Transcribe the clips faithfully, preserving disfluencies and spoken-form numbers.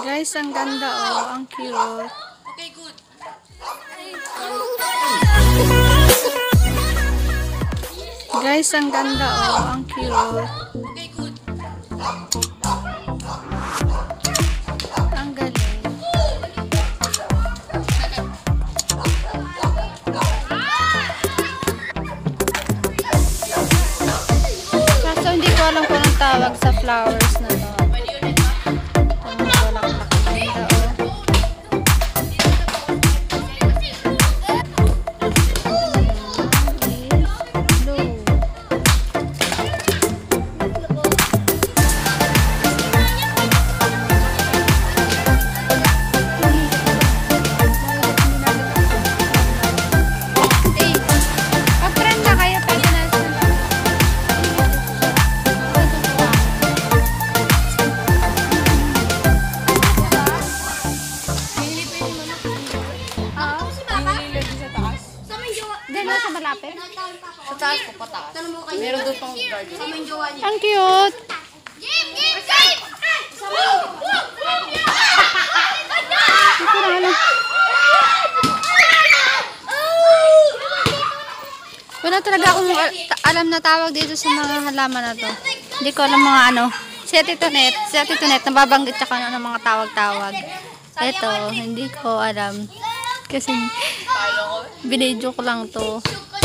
Guys, ang ganda oh. Ang cute. Okay, good. Guys, ang ganda oh. Ang cute. Okay, good. Ang galing. Kaso hindi ko alam kung anong tawag sa flowers na to. Malapit? Sa taas po, pataas. Meron doon pang garden. Ang cute! Wala talaga akong alam na tawag dito sa mga halaman na to. Hindi ko alam mga ano. Si Ate Tonet, si Ate Tonet, nababanggit siya kung ano mga tawag-tawag. Ito, hindi ko alam. Kasi binidyo ko lang to.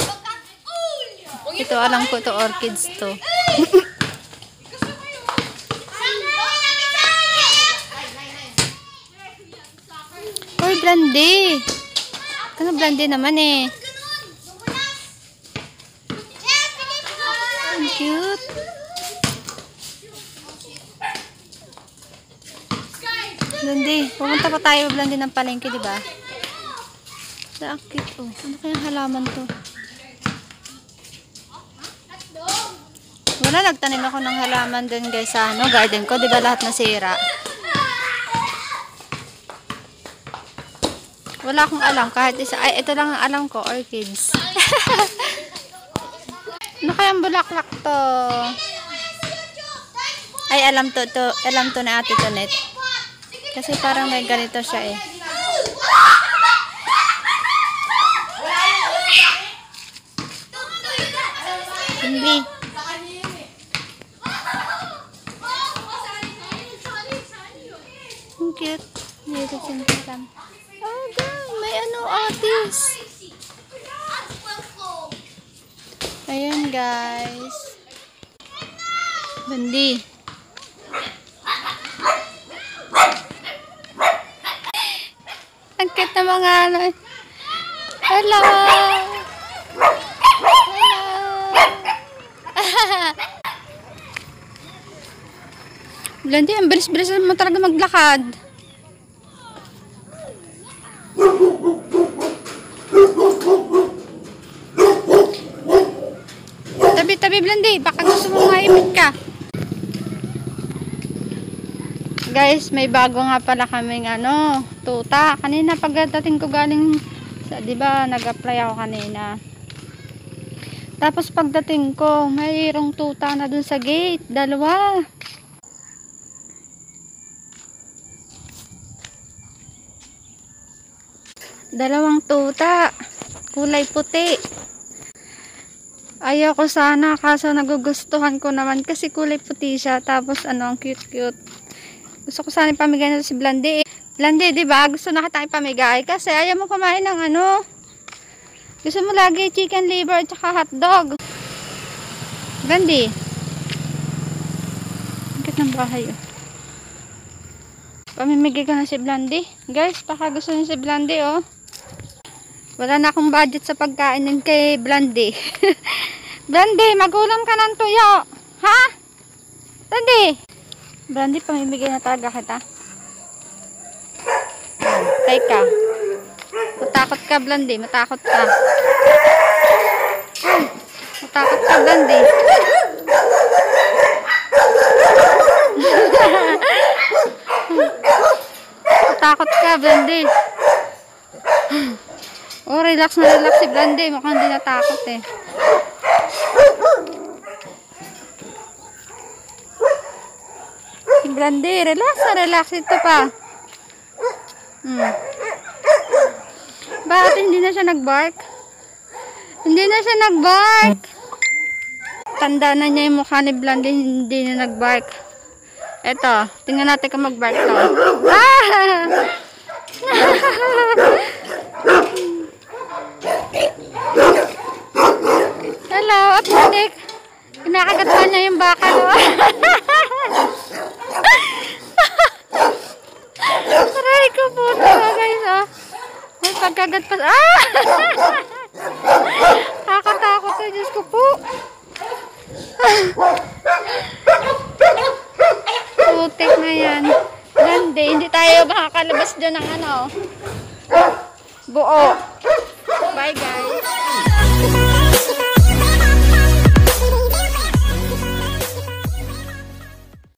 Ito, alam ko to orchids to. Uy, blondie. Kano blondie naman eh. Ang cute. Blondie. Pumunta pa tayo blondie ng palengke, di ba? Ang cute oh. Ano kayang halaman to? Wala, nagtanim ako ng halaman din guys sa ano, garden ko. Diba lahat nasira? Wala akong alam. Kahit isa. Ay, ito lang ang alam ko. Orchids. Ano kayang bulaklak to? Ay, alam to. to alam to na Ate Tonet. Kasi parang may ganito siya eh. Hindi. Ang cute. Dito sintikan. Oh, God. May ano, artist. Ayan, guys. Bandi. Ang cute na mga ano. Hello. Blondie, ang bilis-bilis mo talaga maglakad. Tabi-tabi, Blondie. Baka gusto mo maipit ka. Guys, may bago nga pala kaming ano, tuta. Kanina pagdating ko galing, sa, diba, nag-apply ako kanina. Tapos pagdating ko, mayroong tuta na dun sa gate. Dalawa. Dalawang tuta. Kulay puti. Ayaw ko sana, kaso nagugustuhan ko naman kasi kulay puti siya. Tapos ano, ang cute-cute. Gusto ko sana ipamigay na si Blondie. Blondie, di ba? Gusto na kita ipamigay kasi ayaw mo kumain ng ano. Gusto mo lagi chicken liver at saka hotdog. Blondie. Ang cute ng bahay oh. Pamimigay ko na si Blondie. Guys, baka gusto niya si Blondie oh. Wala na akong budget sa pagkain din kay Blondie. Blondie, magulam ka ng tuyo. Ha? Blondie. Blondie, pamimigay na talaga kita. Teka. Matakot ka, Blondie. Matakot ka. Hmm. Matakot ka, Blondie. Matakot ka, Blondie. Oh, relax na relax si Blondie. Mukhang hindi natakot eh. Si Blondie, relax na relax ito pa. Hmm. Bakit hindi na siya nag-bark? Hindi na siya nag-bark. Tanda na niya yung mukha ni Blandy, hindi na nag-bark. Eto, tingnan natin kung mag-bark to. Ah! Hello, Aponik. Kinakagat pa niya yung baka, no? Aray ko po ito, guys, oh. May pagkagat pa. Ah! Kakatakot na, Diyos ko po. Putik na yan. Ganda, hindi tayo makakalabas dyan ng ano. Buo. Bye, guys.